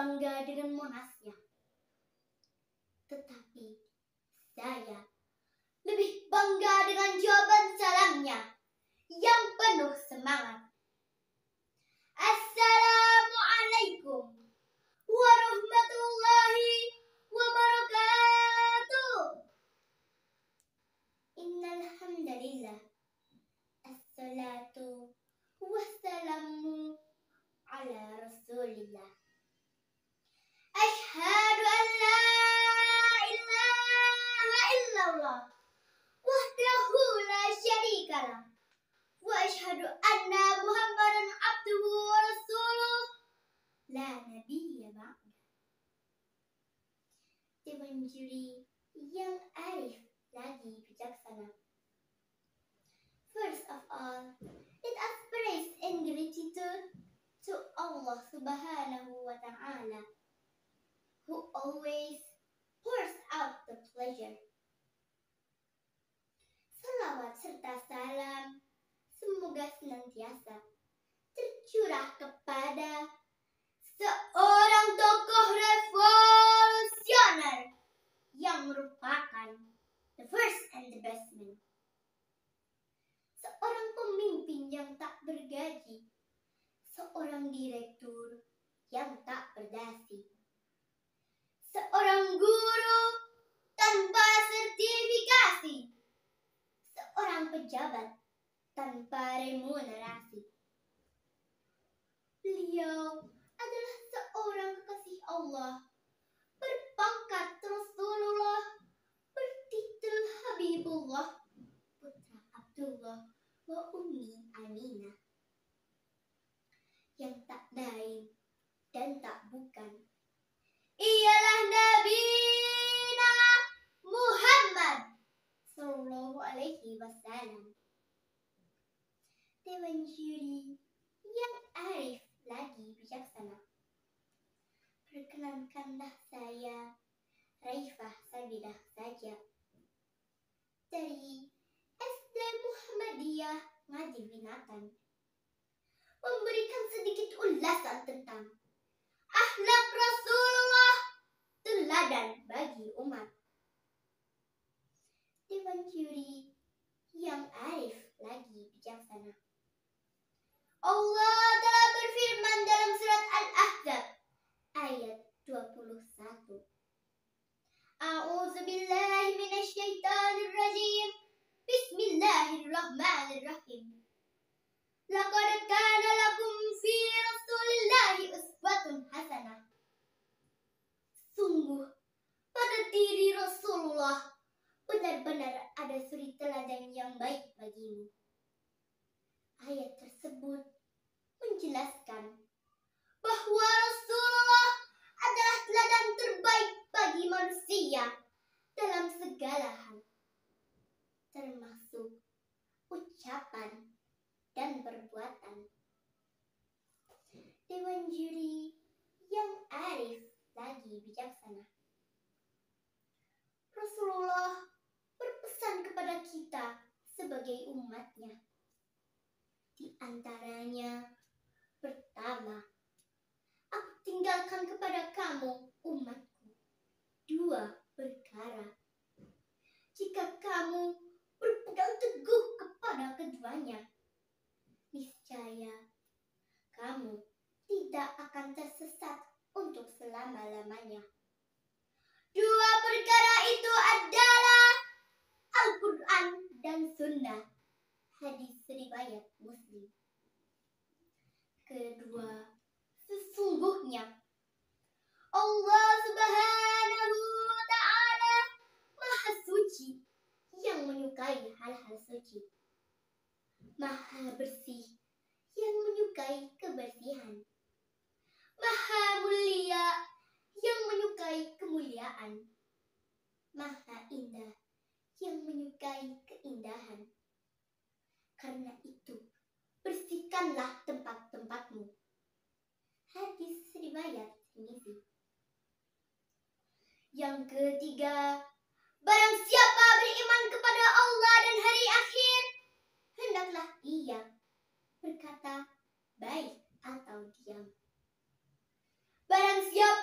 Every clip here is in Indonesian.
bangga dengan Monasnya. Tetapi saya lebih bangga dengan jawaban salamnya yang penuh semangat. Assalamualaikum warahmatullahi wabarakatuh. Innal hamdalillah. Assalatu wassalamu ala Rasulillah. Asyhadu an la ilaha illallah wahdahu la syarikalah wa asyhadu anna Muhammadan abduhu wa rasuluh la nabiyya ba'da. Dewan juri yang arif lagi bijaksana. First of all, let us praise and gratitude to Allah Subhanahu wa Ta'ala, who always pours out the pleasure. Salawat serta salam semoga senantiasa tercurah kepada seorang tokoh revolusioner yang merupakan the first and the best man. Seorang pemimpin yang tak bergaji, seorang direktur yang tak berdasi, seorang guru tanpa sertifikasi, seorang pejabat tanpa remunerasi. Beliau adalah seorang kekasih Allah, berpangkat Rasulullah, bertitel Habibullah, putra Abdullah wa Ummi Aminah, yang tak lain dan tak bukan ialah Nabina Muhammad sallallahu alaihi wasallam. Dewan juri yang arif lagi bijaksana, perkenankanlah saya Raifah Sabilah saja dari SD Muhammadiyah Ngadi Binatan, memberikan sedikit ulasan tentang akhlak Rasulullah, teladan bagi umat. Dewan juri yang arif lagi bijaksana, Allah telah berfirman dalam surat Al-Ahzab ayat 21. A'udzu billahi minasyaitonir rajim. Bismillahirrahmanirrahim. Laqad kana lakum fi Rasulillahi uswatun hasanah. Sungguh pada diri Rasulullah benar-benar ada suri teladan yang baik bagimu. Ayat tersebut menjelaskan bahwa Rasulullah adalah teladan terbaik bagi manusia dalam segala hal, termasuk ucapan dan perbuatan. Dewan juri yang arif lagi bijaksana, Rasulullah berpesan kepada kita sebagai umatnya. Di antaranya, pertama, aku tinggalkan kepada kamu, umatku, 2 perkara. Jika kamu berpegang teguh kepada keduanya, niscaya kamu tidak akan tersesat untuk selama-lamanya. 2 perkara itu adalah Al-Quran dan Sunnah. Hadis riwayat Muslim. Kedua, sesungguhnya Allah Subhanahu wa Ta'ala Maha Suci yang menyukai hal-hal suci, Maha Bersih yang menyukai kebersihan, Maha Mulia yang menyukai kemuliaan, Maha Indah yang menyukai keindahan. Karena itu, bersihkanlah tempat-tempatmu. Hadis riwayat Tirmidzi. Yang ketiga, barang siapa beriman kepada Allah dan hari akhir, hendaklah ia berkata baik atau diam. Barang siapa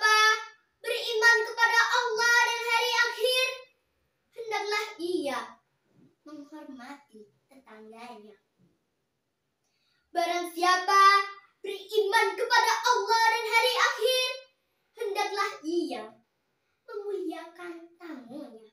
beriman kepada Allah dan hari akhir, hendaklah ia memuliakan tamunya.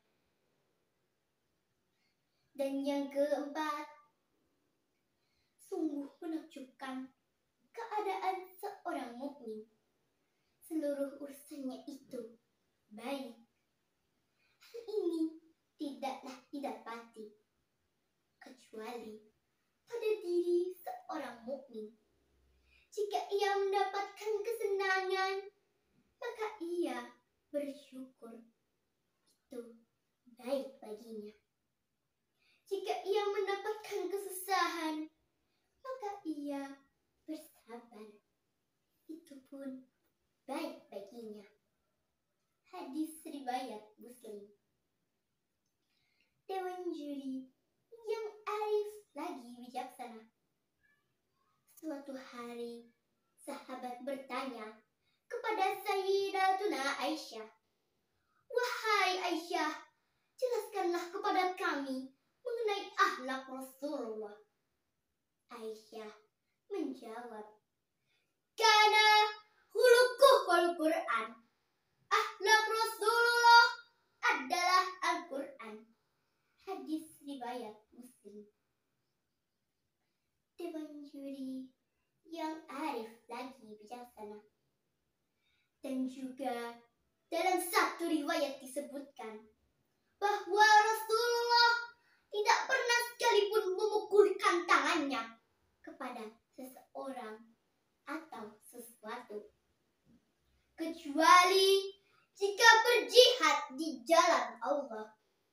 Dan yang keempat, sungguh menakjubkan keadaan seorang mukmin. Seluruh urusannya itu baik. Hal ini tidaklah didapati kecuali pada diri seorang mukmin. Jika ia mendapatkan kesenangan, maka ia bersyukur. Itu baik baginya. Jika ia mendapatkan kesusahan, maka ia bersabar. Itu pun baik baginya. Hadis riwayat Muslim. Dewan juri yang arif lagi bijaksana. Suatu hari, sahabat bertanya kepada Sayyidatuna Aisyah, "Wahai Aisyah, jelaskanlah kepada kami mengenai akhlak Rasulullah." Aisyah menjawab, "Kana khuluquhul Qur'an." Akhlak Rasulullah adalah Al-Quran. Hadis riwayat Muslim. Dewan juri yang arif lagi bijaksana. Dan juga dalam satu riwayat disebutkan bahwa Rasulullah tidak pernah sekalipun memukulkan tangannya kepada seseorang atau sesuatu, kecuali jika berjihad di jalan Allah.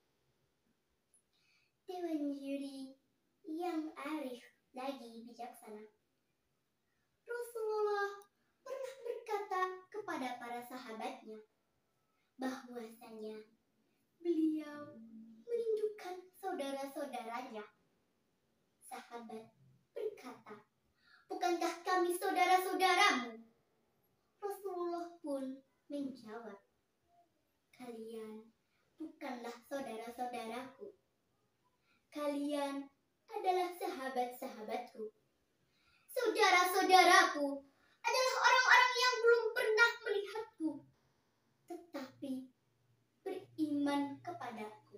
Dewan juri yang arif lagi bijaksana. Rasulullah pernah berkata kepada para sahabatnya bahwasanya beliau merindukan saudara-saudaranya. Sahabat berkata, "Bukankah kami saudara-saudaramu?" Rasulullah pun menjawab, "Kalian bukanlah saudara-saudaraku. Kalian adalah sahabat-sahabatku. Saudara-saudaraku adalah orang-orang yang belum pernah melihatku, tetapi beriman kepadaku.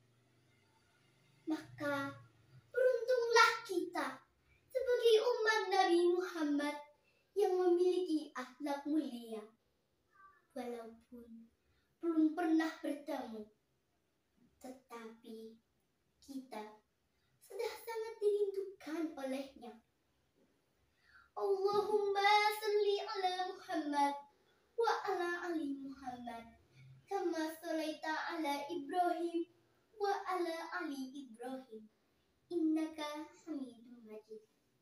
Maka beruntunglah kita sebagai umat Nabi Muhammad yang memiliki akhlak mulia, walaupun belum pernah bertemu, tetapi kita sudah sangat dirindukan olehnya. Allahumma salli ala Muhammad wa ala ali Muhammad kama sholaita ala Ibrahim wa ala ali Ibrahim innaka Hamidum Majid."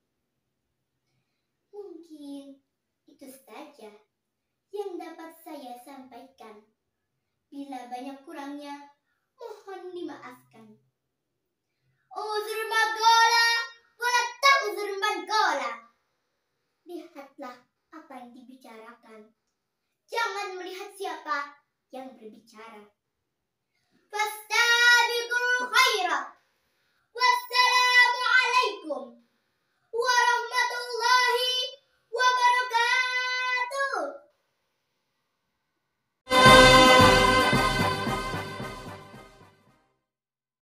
Mungkin itu saja yang dapat saya sampaikan. Bila banyak kurangnya, mohon dimaafkan. Uzur magola, wala ta'uzur magola. Lihatlah apa yang dibicarakan. Jangan melihat siapa yang berbicara. Fastabiqul khairat. Wassalamu alaikum